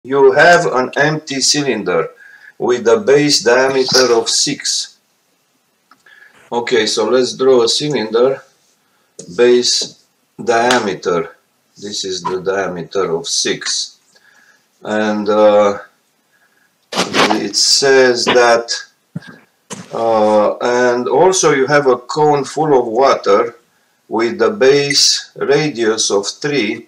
You have an empty cylinder with a base diameter of 6. Okay, so let's draw a cylinder, base diameter. This is the diameter of 6. And it says that, and also you have a cone full of water with a base radius of 3.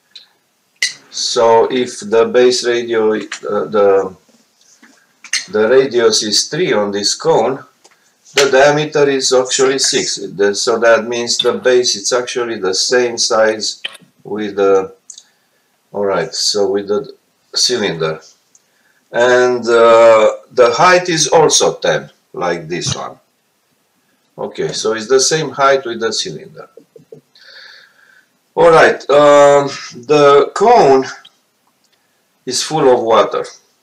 So if the base radius, the radius is 3 on this cone, the diameter is actually 6. So that means the base is actually the same size with the, alright, so with the cylinder. And the height is also 10, like this one. Okay, so it's the same height with the cylinder. Alright, the cone is full of water.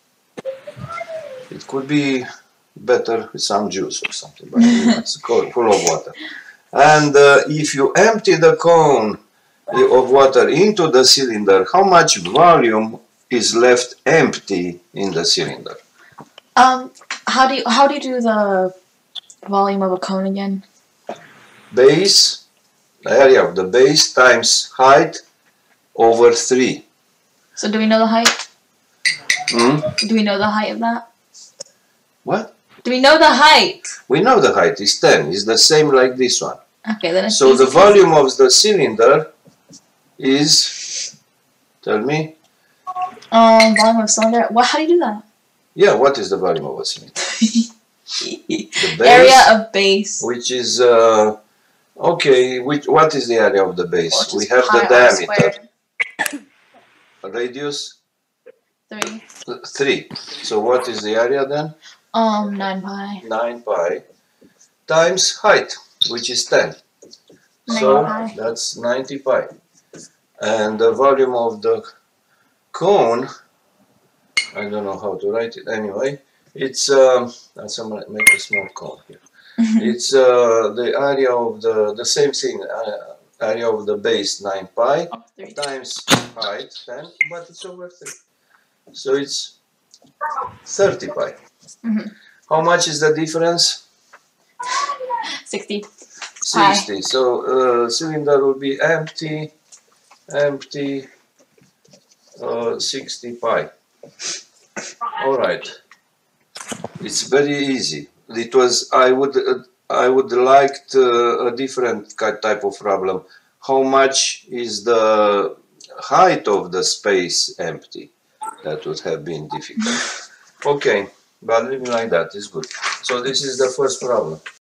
It could be better with some juice or something, but it's full of water. And if you empty the cone of water into the cylinder, how much volume is left empty in the cylinder? How do you do the volume of a cone again? Base, the area of the base times height over 3. So do we know the height? Do we know the height of that? What? Do we know the height? We know the height is 10. It's the same like this one. Okay, then it's so easy the volume of the cylinder is, tell me. Volume of cylinder. What? How do you do that? Yeah, what is the volume of a cylinder? The base, area of base. which is okay. What is the area of the base? Well, we have the diameter. Radius 3. 3. So what is the area then? 9 pi. 9 pi times height, which is 10. So that's 90 pi. And the volume of the cone, I don't know how to write it anyway. It's let's make a small cone here. It's the area of the same thing. Area of the base 9 pi times height 10, but it's over 3. So it's 30 pi. How much is the difference? 60. 60. So cylinder will be empty, 60 pi. All right. It's very easy. It was. I would like a different type of problem. How much is the height of the space empty? That would have been difficult. Okay, but living like that is good. So this is the first problem.